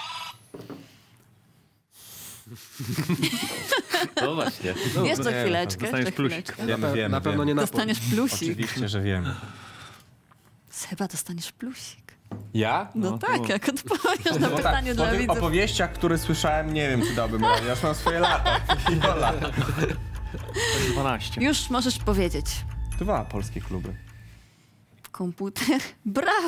No właśnie. Jeszcze nie, chwileczkę, dostaniesz jeszcze plusik. chwileczkę. Wiemy, Na, pe- wiemy, na pewno wiemy. nie Napoli. Dostaniesz plusik. Oczywiście, że wiem. Seba, dostaniesz plusik. Ja? No, No, tak, to- jak odpowiesz na Bo pytanie tak, dla po tych widzów. opowieściach, które słyszałem, nie wiem, czy dałbym radę. Ja już mam swoje lata. Jola. dwanaście. Już możesz powiedzieć. Dwa polskie kluby. Komputer. Brawo!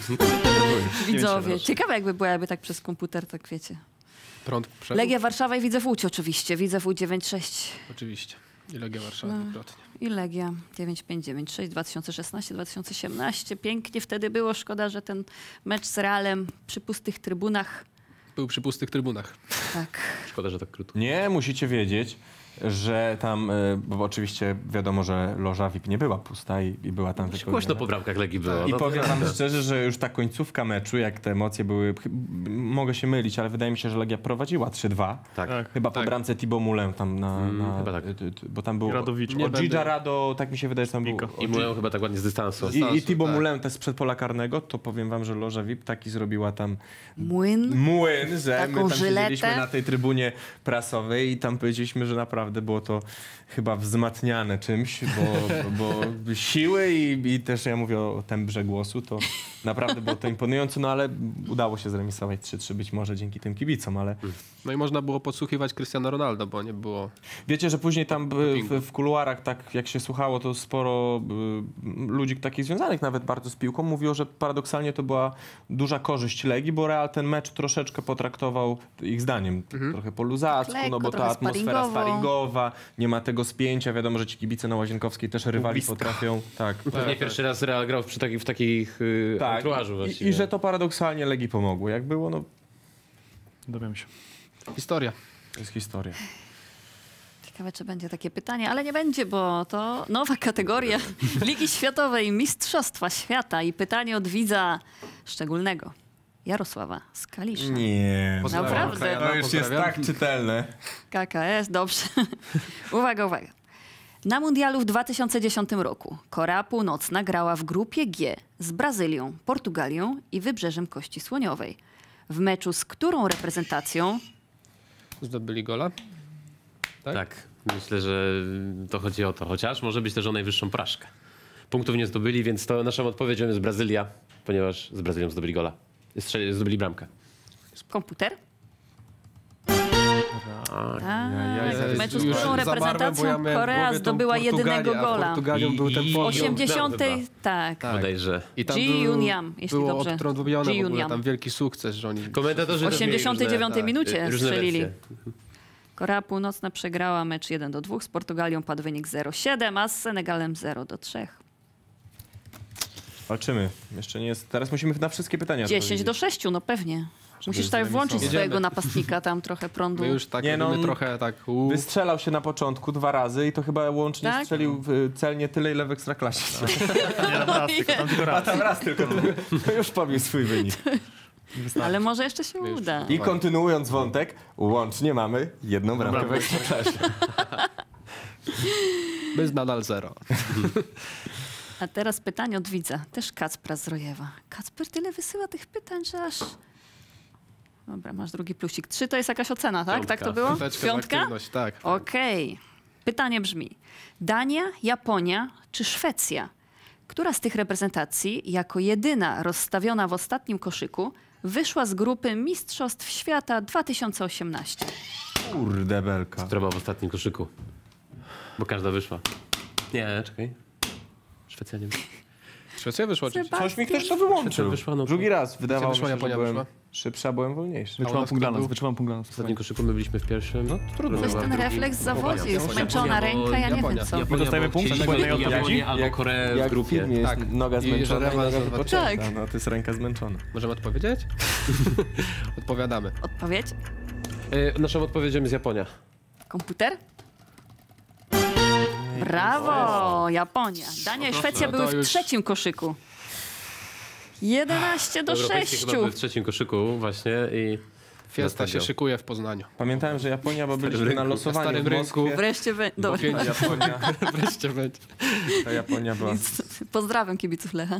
Widzowie. razy. Ciekawe jakby była, jakby tak przez komputer, tak wiecie. Prąd przed? Legia Warszawa i Widzew Łódź oczywiście. Widzew Łódź dziewięć sześć Oczywiście. I Legia Warszawa No. dwukrotnie. i Legia dziewięć pięć dziewięć sześć dwa tysiące szesnaście dwa tysiące siedemnaście. Pięknie wtedy było. Szkoda, że ten mecz z Realem przy pustych trybunach. Był przy pustych trybunach. Tak. Szkoda, że tak krótko. Nie, musicie wiedzieć, że tam, y, bo oczywiście wiadomo, że loża V I P nie była pusta i, i była tam Głośno wypełniona. po bramkach Legii było. I no. powiem wam szczerze, że już ta końcówka meczu, jak te emocje były, ch- mogę się mylić, ale wydaje mi się, że Legia prowadziła trzy dwa. Tak. Tak. Chyba po Tak. bramce Thibaut Moulin tam na... Mm, na chyba tak. y, y, bo tam było... Radowicz. Nie Od będę- Gigi Rado, tak mi się wydaje, że tam był... Niko. od I Gi- mówią chyba tak ładnie z dystansu. I, i Thibaut tak. Moulin też sprzed pola karnego, to powiem wam, że loża V I P taki zrobiła tam Młyn. młyn, że Taką my tam żyletę. siedzieliśmy na tej trybunie prasowej i tam powiedzieliśmy, że naprawdę było to chyba wzmacniane czymś, bo, bo siły i, i też ja mówię o tembrze głosu, to naprawdę było to imponujące, no ale udało się zremisować trzy trzy być może dzięki tym kibicom, ale No i można było podsłuchiwać Cristiano Ronaldo, bo nie było... wiecie, że później tam y, w, w kuluarach, tak jak się słuchało, to sporo y, ludzi takich związanych nawet bardzo z piłką mówiło, że paradoksalnie to była duża korzyść Legii, bo Real ten mecz troszeczkę potraktował ich zdaniem trochę po luzacku, Lekko, no bo ta trochę atmosfera sparingowo. sparingowa, nie ma tego spięcia, wiadomo, że ci kibice na Łazienkowskiej też rywali Blisko. potrafią, tak. Pewnie pierwszy raz Real grał przy, taki, w takich y, Tak, anturażu i, właściwie. i że to paradoksalnie Legii pomogło. Jak było, no Dowiem się. Historia. to jest historia. Ciekawe, czy będzie takie pytanie, ale nie będzie, bo to nowa kategoria Ligi Światowej Mistrzostwa Świata i pytanie od widza szczególnego. Jarosława Skalisza. Nie. Pozdrawiam Naprawdę. Krajana, To już jest pozdrawiam. tak czytelne. K K S, dobrze. Uwaga, uwaga. Na mundialu w dwa tysiące dziesiątym roku Korea Północna grała w grupie G z Brazylią, Portugalią i Wybrzeżem Kości Słoniowej. W meczu z którą reprezentacją? Zdobyli gola. tak? Tak, myślę, że to chodzi o to. Chociaż może być też o najwyższą porażkę. Punktów nie zdobyli, więc to naszą odpowiedzią jest Brazylia, ponieważ z Brazylią zdobyli gola. Strzeli, zdobyli bramkę. Komputer? Tak. Tak, w meczu z Już którą za barwę, bo reprezentacją ja miałem w Korea głowie tą zdobyła Portugalię, jedynego a gola. Portugalią był ten I- podium. osiemdziesiątej, tak. Tak. Bodajże. I tam Ji był- Yun-yam, jeśli było dobrze. odtrąbione Ji w ogóle, Yun-yam. tam wielki sukces, że oni... Komentatorzy W też mieli osiemdziesiątej dziewiątej różne, minucie tak, różne strzelili. wersje. Korea Północna przegrała mecz jeden do dwóch, z Portugalią padł wynik zero siedem, a z Senegalem zero do trzech. Walczymy. Jeszcze nie jest. Teraz musimy na wszystkie pytania dziesięć do odpowiedzieć. sześciu, no pewnie. Musisz tutaj włączyć Jedziemy. swojego napastnika, tam trochę prądu. My już tak Nie, no, robimy on- trochę tak... u- Wystrzelał się na początku dwa razy i to chyba łącznie Tak? strzelił y, celnie tyle, ile w Ekstraklasie. Nie, tam raz, tylko, tam tylko A raz. tam raz tylko, to, to już pobił swój wynik. Ale może jeszcze się już- uda. I kontynuując wątek, łącznie mamy jedną bramkę w Ekstraklasie. My nadal zero. A teraz pytanie od widza, też Kacpra z Rojewa. Kacper tyle wysyła tych pytań, że aż... Dobra, masz drugi plusik. Trzy to jest jakaś ocena, tak? Piątka. Tak to było? Piąteczka za Piątka? aktywność, tak. Okej. Pytanie brzmi. Dania, Japonia czy Szwecja? Która z tych reprezentacji jako jedyna rozstawiona w ostatnim koszyku wyszła z grupy Mistrzostw Świata dwa tysiące osiemnaście? Kurde belka. Która była w ostatnim koszyku. Bo każda wyszła. Nie, czekaj. Szwecja nie wyszła. Szwecja wyszła oczywiście. Coś mi ktoś to wyłączył. Wyszła, no to- Drugi raz wydawało mi Wyszła się, że Japonia, byłem... wyszła. szybszy, a byłem wolniejszy. A u Wyczułam nas punkt dla kto nas, był? wyczułam punkt dla nas. W ostatnim koszyku my byliśmy w pierwszym. No trudno. Coś ten refleks zawodzi, zmęczona ręka, ja nie wiem co. My dostajemy punkt za błędnej odpowiedzi? albo Koreę w Jak w grupie. filmie jest Tak. noga I że zmęczona i, rewanż noga za dwa wypoczęta. Tak. No to jest ręka zmęczona. Możemy odpowiedzieć? Odpowiadamy. Odpowiedź? Y, Naszą odpowiedzią jest Japonia. Komputer? Brawo! Japonia. Dania i Szwecja no to były w już- trzecim koszyku. jedenaście do Europejskie chyba sześciu. były w trzecim koszyku właśnie i... Fiesta się Dlatego. szykuje w Poznaniu. Pamiętałem, że Japonia, bo byliśmy na rynku. losowaniu Na starym w rynku. Moskwie. Wreszcie wy... Dobra. pięć- Japonia, Wreszcie będzie. ta Japonia była... Pozdrawiam kibiców Lecha.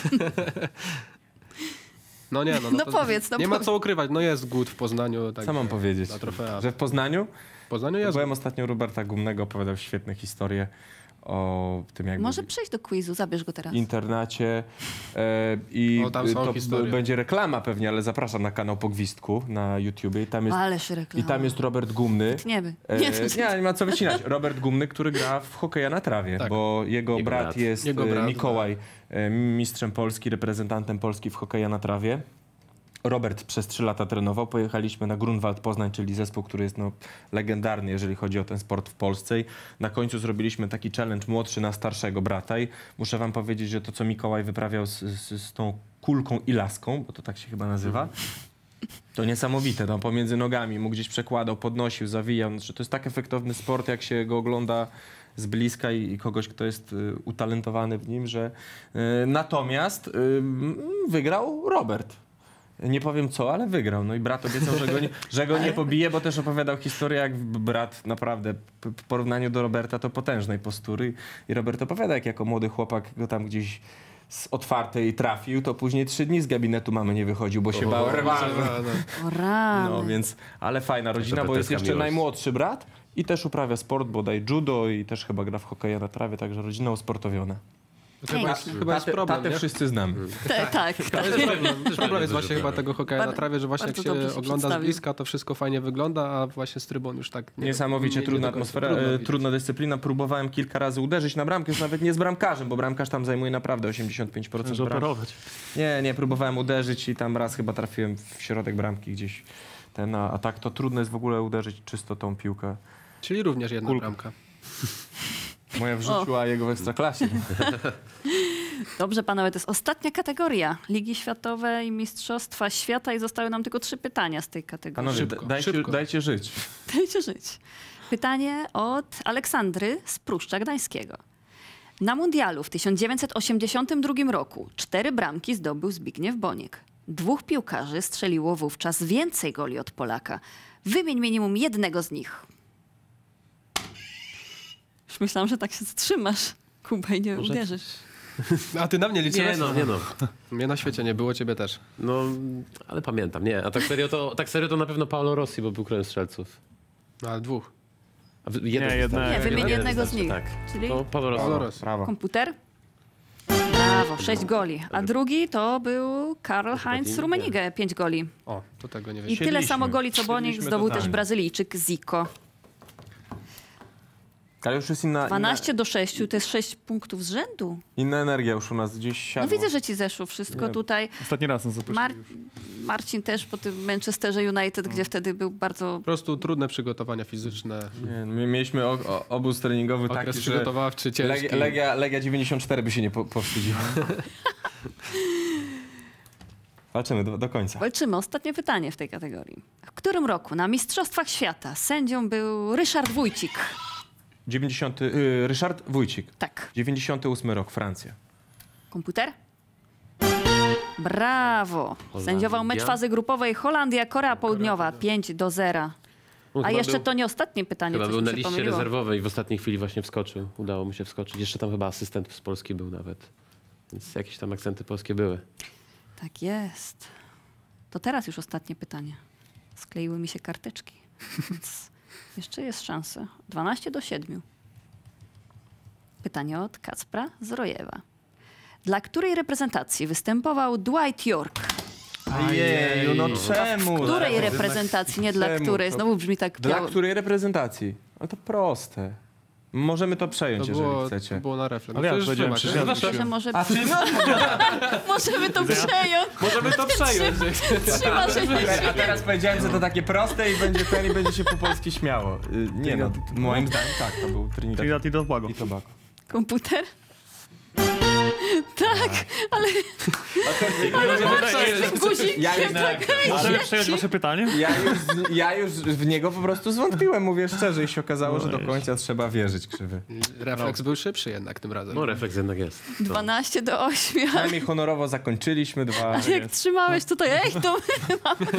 No nie, no, No to powiedz, no Nie ma powiedz. co ukrywać, no jest głód w Poznaniu. Tak Co mam powiedzieć? Na trofea. Że w Poznaniu? W Poznaniu jest. Byłem ostatnio u Roberta Gumnego, opowiadał świetne historie o tym, jak Może przejść do quizu, zabierz go teraz. w internacie e, i O, tam są to historie. b- będzie reklama pewnie, ale zapraszam na kanał Po Gwizdku na YouTubie i tam jest, Ależ i reklama. tam jest Robert Gumny. Nie by. E, Nie, nie, nie ma co wycinać. Robert Gumny, który gra w hokeja na trawie, Tak. bo jego, Jego brat, brat. jest Jego e, brat, Mikołaj, e, mistrzem Polski, reprezentantem Polski w hokeja na trawie. Robert przez trzy lata trenował. Pojechaliśmy na Grunwald Poznań, czyli zespół, który jest no, legendarny, jeżeli chodzi o ten sport w Polsce. I na końcu zrobiliśmy taki challenge młodszy na starszego brata i muszę wam powiedzieć, że to, co Mikołaj wyprawiał z, z, z tą kulką i laską, bo to tak się chyba nazywa, to niesamowite. No, pomiędzy nogami mu gdzieś przekładał, podnosił, zawijał. Znaczy, to jest tak efektowny sport, jak się go ogląda z bliska i, i kogoś, kto jest y, utalentowany w nim, że y, natomiast y, wygrał Robert. Nie powiem co, ale wygrał. No i brat obiecał, że go nie, że go nie pobije, bo też opowiadał historię, jak brat naprawdę p- w porównaniu do Roberta to potężnej postury. I Robert opowiada, jak jako młody chłopak go tam gdzieś z otwartej trafił, to później trzy dni z gabinetu mamy nie wychodził, bo się bał rywala. O rany. No więc, ale fajna rodzina, bo jest braterska jeszcze miłość. najmłodszy brat i też uprawia sport, bodaj judo i też chyba gra w hokeja na trawie, także rodzina usportowiona. Chyba jest, Pięknie. chyba jest problem, Tatę nie? wszyscy znamy. Te, tak. To jest problem. Problem jest właśnie chyba tego hokeja na Bardzo- trawie, że właśnie jak bardzo dobrze się się ogląda z przedstawił. bliska, to wszystko fajnie wygląda, a właśnie z trybun już tak nie Niesamowicie nie- nie trudna do końca. atmosfera, Trudno e, widzieć. trudna dyscyplina. Próbowałem kilka razy uderzyć na bramkę, już nawet nie z bramkarzem, bo bramkarz tam zajmuje naprawdę osiemdziesiąt pięć procent Żeby bramki. operować. Nie, nie, próbowałem uderzyć i tam raz chyba trafiłem w środek bramki gdzieś. Ten, a, a tak to trudno jest w ogóle uderzyć czysto tą piłkę. Czyli również jedna Kulka. bramka. Moja wrzuciła a jego w Ekstraklasie. Dobrze, panowie, to jest ostatnia kategoria. Ligi Światowe i Mistrzostwa Świata i zostały nam tylko trzy pytania z tej kategorii. Panowie, Szybko, da- dajcie, szybko. dajcie żyć. Dajcie żyć. Pytanie od Aleksandry z Pruszcza Gdańskiego. Na mundialu w tysiąc dziewięćset osiemdziesiątym drugim roku cztery bramki zdobył Zbigniew Boniek. Dwóch piłkarzy strzeliło wówczas więcej goli od Polaka. Wymień minimum jednego z nich. Już myślałam, że tak się zatrzymasz, Kuba, i nie Może- uderzysz. A ty na mnie liczyłeś? Nie no, nie no. Mnie na świecie nie było, ciebie też. No, ale pamiętam, nie. A tak serio to, tak serio to na pewno Paolo Rossi, bo był królem strzelców. No ale dwóch. A wy- jeden Nie, wystarczy. jednego. Nie, wymień Jeden jednego z wystarczy, nich. Tak. Czyli To Paolo Rossi. Paolo Rossi. Brawo. komputer? Brawo, sześć goli. A drugi to był Karl-Heinz Nie. Rummenigge, pięć goli. O, to tego nie I wiedziałem. tyle Siedliśmy. samo goli, co Boniek Siedliśmy zdobył totalnie. też Brazylijczyk Zico. Ale już jest inna, dwanaście do sześciu to jest sześć punktów z rzędu. inna, inna energia już u nas gdzieś siadła. No widzę, że ci zeszło wszystko Nie. tutaj. Ostatni raz nas zaprosili Mar już. Marcin też po tym Manchesterze United, gdzie wtedy był bardzo... Po prostu trudne przygotowania fizyczne. Nie, my mieliśmy o, o, obóz treningowy Okres taki, że przygotowawczy, ciężki. Legia, Legia, Legia dziewięćdziesiąt cztery by się nie po, powstydziła. Walczymy do, do końca. Walczymy. Ostatnie pytanie w tej kategorii. W którym roku na Mistrzostwach Świata sędzią był Ryszard Wójcik? dziewięćdziesiąty y, Ryszard Wójcik. Tak. dziewięćdziesiąty ósmy rok, Francja. Komputer? Brawo. Holandia. Sędziował mecz fazy grupowej Holandia, Korea Południowa. pięć do zera. On A chyba jeszcze był, to nie ostatnie pytanie, Chyba coś był mi na się liście pomyliło. rezerwowej i w ostatniej chwili właśnie wskoczył. Udało mu się wskoczyć. Jeszcze tam chyba asystent z Polski był nawet. Więc jakieś tam akcenty polskie były. Tak jest. To teraz już ostatnie pytanie. Skleiły mi się karteczki. Więc jeszcze jest szansa. dwanaście do siedmiu. Pytanie od Kacpra Zrojewa. Dla której reprezentacji występował Dwight York? Jeju, no czemu? W której reprezentacji, nie dla Czemu której? to- Znowu brzmi tak Dla biało. której reprezentacji? No to proste. Możemy to przejąć, To jeżeli było, chcecie. to było na refleks. Ale ja Przecież powiedziałem, trzymacie. przecież ja Wasze. Że może... A ty no? Możemy to przejąć. Możemy to przejąć. Trzyma się. A teraz powiedziałem, że to takie proste i będzie ten i będzie się po polski śmiało. Y, Nie no, moim zdaniem tak, to był Trinidad Trinidad i Tobago. i Tobago. Komputer? Tak, ale z guzikiem Ja już- tak. Możemy przejąć wasze pytanie? Ja już, ja już w niego po prostu zwątpiłem, mówię szczerze, i się okazało, że do końca trzeba wierzyć, krzywy. Refleks był szybszy jednak tym razem. No refleks jednak jest. To. dwanaście do ośmiu, ale Przynajmniej honorowo zakończyliśmy dwa. jak trzymałeś tutaj, ej, to my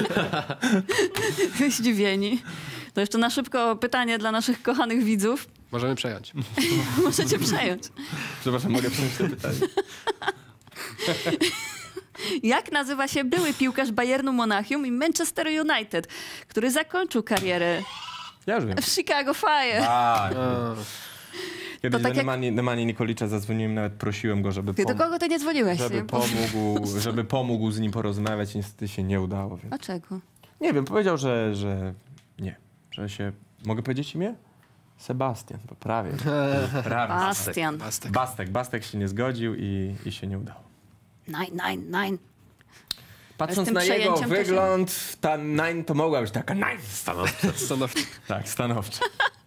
mamy. Zdziwieni. To jeszcze na szybko pytanie dla naszych kochanych widzów. Możemy przejąć. Możecie przejąć. Przepraszam, mogę przyjąć to pytanie? Jak nazywa się były piłkarz Bayernu Monachium i Manchester United, który zakończył karierę Ja już wiem. w Chicago Fire? A, A, kiedyś tak do jak- Nemani, Nemani Nikolicza zadzwoniłem, nawet prosiłem go, żeby, Ty do pom- kogo ty nie dzwoniłeś? żeby, Bo- pomógł, żeby pomógł z nim porozmawiać, niestety się nie udało. Więc... Dlaczego? Nie wiem, powiedział, że, że nie, że się... Mogę powiedzieć imię? Sebastian, bo prawie. prawie. Bastian. Bastek. Bastek. Bastek się nie zgodził i, i się nie udało. Nine, nine, nine. Patrząc tym na jego przejęciem to się- wygląd, ta nine to mogła być taka nine. Stanowczo. Stanowczo. Tak, stanowczo.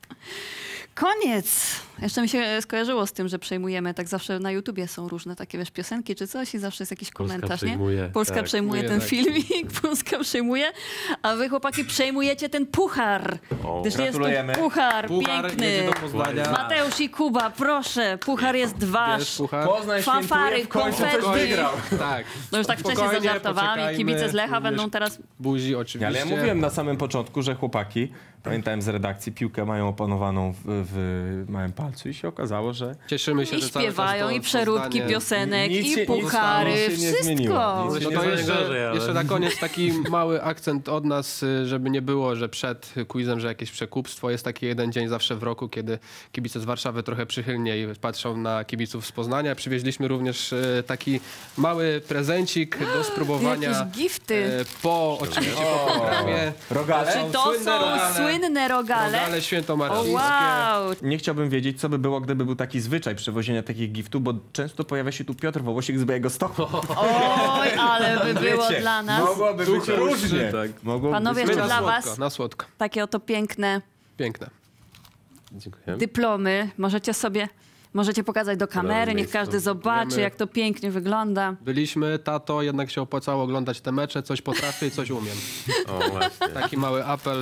Koniec! Jeszcze mi się skojarzyło z tym, że przejmujemy, tak zawsze na YouTubie są różne takie, wiesz, piosenki czy coś i zawsze jest jakiś Polska komentarz, przejmuje, nie? Polska tak. przejmuje ten Tak. filmik, Polska przejmuje, a wy chłopaki przejmujecie ten puchar. O. Gdyż jest to Gratulujemy. puchar, Puchar piękny. jedzie do Poznania. Mateusz i Kuba, proszę, puchar jest Bierz wasz. puchar. Poznań Fanfary, świętuje, w końcu coś konfetti. wygrał. Tak. No już tak wcześniej Spokojnie, zażartowałem, poczekajmy. kibice z Lecha Również będą teraz... Buzi oczywiście. Ale ja mówiłem na samym początku, że chłopaki, pamiętałem z redakcji, piłkę mają opanowaną w, w małym palcu i się okazało, że Cieszymy się, I że cały czas śpiewają, to i przeróbki Poznanie- piosenek, Nic się- i puchary, nic się nie zmieniło. wszystko. Nic No się to nie jeszcze, gorzej, ale- jeszcze na koniec taki mały akcent od nas, y, żeby nie było, że przed quizem, że jakieś przekupstwo. Jest taki jeden dzień zawsze w roku, kiedy kibice z Warszawy trochę przychylniej patrzą na kibiców z Poznania. Przywieźliśmy również y, taki mały prezencik do spróbowania. Jakieś gifty. y, Po, oczywiście po programie. rogale. Czy to słynne są rogale. słynne rogale? Rogale O świętomarcińskie. wow! Nie chciałbym wiedzieć, co by było, gdyby był taki zwyczaj przewozienia takich giftów, bo często pojawia się tu Piotr Wołosik z Białegostoku. Oj, ale by było Wiecie, dla nas Mogłoby być różnie. tak. Mogłoby Panowie, być jeszcze Na dla słodko, was na słodko. takie oto piękne Piękne. Dziękuję. dyplomy. Możecie sobie, możecie pokazać do kamery, niech każdy zobaczy, Wiemy. jak to pięknie wygląda. Byliśmy, tato, jednak się opłacało oglądać te mecze, coś potrafię i coś umiem. O, właśnie. Taki mały apel.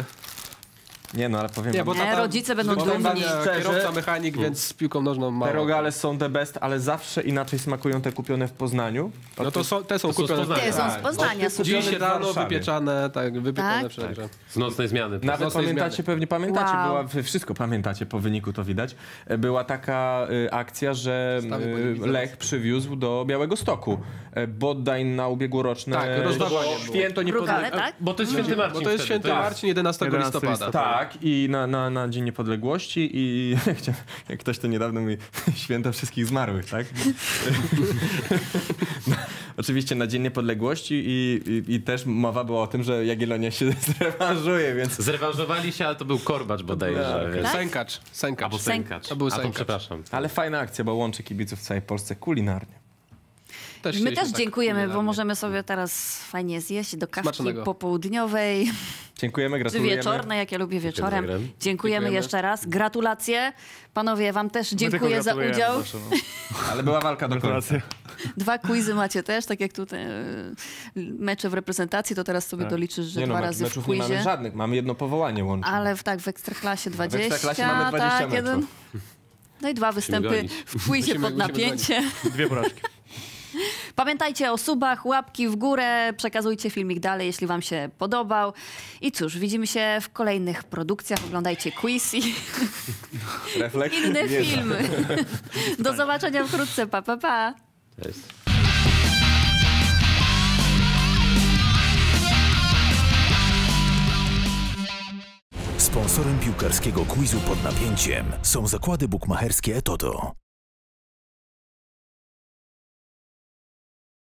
Nie no, ale powiem Nie, wam, bo Nie, tata rodzice będą wygląda dumni. jak Szczerze? kierowca, mechanik, więc z piłką nożną mało. te rogale są the best, ale zawsze inaczej smakują te kupione w Poznaniu. No to są, te są są z kupione. Poznania. Te są z Tak. Poznania. Od tych Dziś kupione w rano Warszawie. wypieczane, tak, wypieczone Tak? przed grą. Z nocnej zmiany. Nawet nocnej pamiętacie, zmiany. pewnie pamiętacie, Wow. była, wy wszystko pamiętacie, po wyniku to widać, e, była taka y, akcja, że Stawy y, powinni Lech przywiózł do Białegostoku e, Boddań na ubiegłoroczne Tak, rozdawanie było. święto Rogale, niepodległości. tak? Bo to jest święty Marcin Bo to jest wtedy, święty tak. Marcin, jedenastego jedenastego listopada. Tak, i na, na, na Dzień Niepodległości i jak, chcia- jak ktoś to niedawno mówi, święto wszystkich zmarłych, tak? No, oczywiście na Dzień Niepodległości i, i, i też mowa była o tym, że Jagiellonia się zrewanżuje, więc Zrewanżowali się, ale to był korbacz bodajże. Tak. więc- Tak? Sękacz, sękacz. Albo sękacz. To był A to sękacz. przepraszam. ale fajna akcja, bo łączy kibiców w całej Polsce kulinarnie. Też My chcieliśmy też tak dziękujemy, bo kulinarnie. możemy sobie teraz fajnie zjeść do kawki Smacznego. popołudniowej Dziękujemy, czy gratulujemy. wieczornej, jak ja lubię wieczorem. Dziękujemy. Dziękujemy Dziękujemy. jeszcze raz. Gratulacje. Panowie, wam też My tylko dziękuję za gratulujemy udział. zawsze, no. Ale była walka do końca. Gratulacje. Dwa quizy macie też, tak jak tutaj e, mecze w reprezentacji, to teraz sobie Tak. doliczysz, że Nie no, dwa mecz, razy w meczów nie mamy quizie. żadnych, mamy jedno powołanie łącznie. Ale w, tak, w Ekstraklasie dwadzieścia, Ekstraklasie mamy dwadzieścia tak, jeden. meczów. No i dwa występy gonić. w quizie Musimy- pod musimy napięcie. Dwie porażki. Pamiętajcie o subach, łapki w górę, przekazujcie filmik dalej, jeśli wam się podobał. I cóż, widzimy się w kolejnych produkcjach, oglądajcie quiz i Refleks? inne Nie, filmy. Do zobaczenia wkrótce, pa, pa, pa. Cześć. Sponsorem piłkarskiego quizu pod napięciem są zakłady bukmacherskie Etoto.